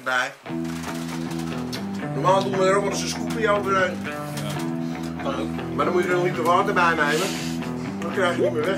erbij. Normaal doen we er ook wel eens een scoopje overheen. Ja. Kan ook. Maar dan moet je er een liter water bij nemen. Dan krijg je niet meer weg.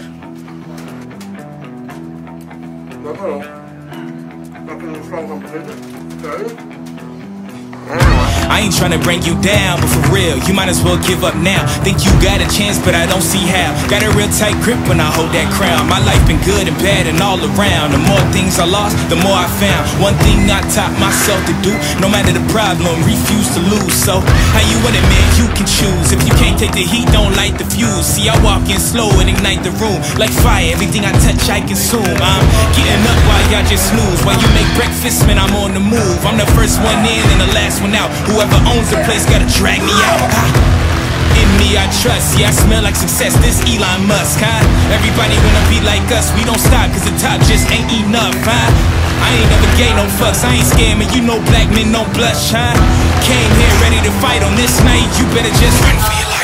Dat wel. Dan kunnen we vlog gaan beginnen. Oké. I ain't tryna bring you down, but for real, you might as well give up now. Think you got a chance, but I don't see how. Got a real tight grip when I hold that crown. My life been good and bad and all around. The more things I lost, the more I found. One thing I taught myself to do, no matter the problem, refuse to lose. So, how you want it, man, you can choose. If you can't take the heat, don't light the fuse. See, I walk in slow and ignite the room. Like fire, everything I touch, I consume. I'm getting up while y'all just snooze. While you make breakfast, man, I'm on the move. I'm the first one in and the last one out. Whoever owns the place gotta drag me out. In me I trust, yeah I smell like success, this Elon Musk, huh? Everybody wanna be like us, we don't stop cause the top just ain't enough, huh? I ain't never gave no fucks, I ain't scared, man, you know black men don't blush, huh? Came here ready to fight on this night, you better just run for your life.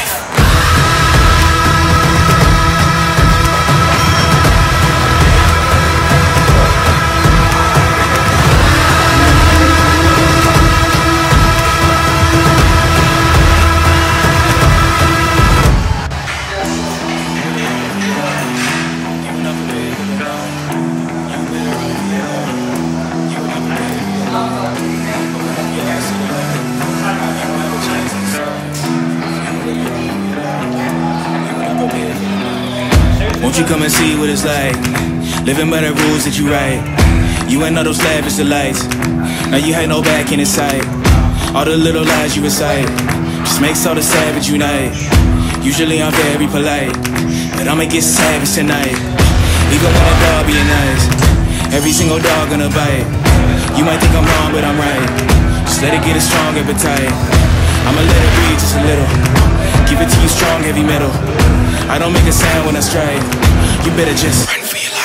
Won't you come and see what it's like, living by the rules that you write. You ain't all those lavish delights, now you had no back in sight. All the little lies you recite, just makes all the savage unite. Usually I'm very polite, but I'ma get savage tonight. Even when a dog being nice, every single dog gonna bite. You might think I'm wrong, but I'm right. Just let it get a strong appetite. I'ma let it breathe just a little, give it to you strong, heavy metal. I don't make a sound when I strike. You better just run for your life.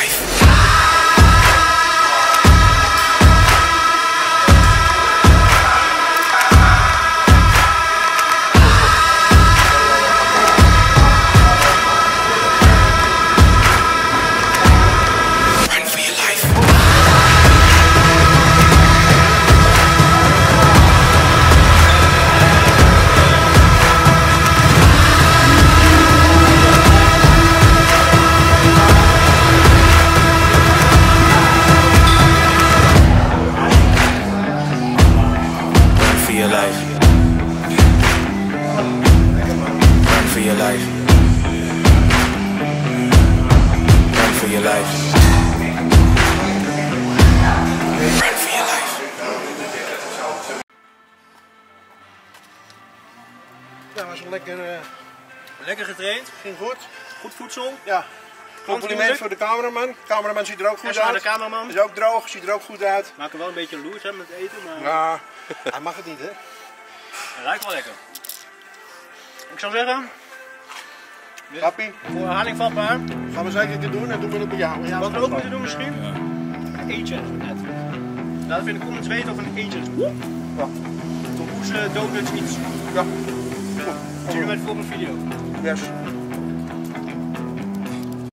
Ja, was wel lekker, lekker getraind. ging goed. Goed voedsel. Ja. Compliment voor de cameraman. De cameraman ziet er ook goed uit. uit. De cameraman. Is ook droog, ziet er ook goed uit. Maak er wel een beetje loers hè, met eten, maar... Ja, hij mag het niet hè. Het lijkt wel lekker. Ik zou zeggen... Happy. Voor herhaling vatbaar. Gaan we zeker te doen en doen we het bij jou. Wat we ook moeten doen misschien? Ja. Een eetje net. Laat even in de comments weten of een eetje is. Ja. Tompoes, donuts, iets. Ja. Zien jullie met de volgende video. Yes.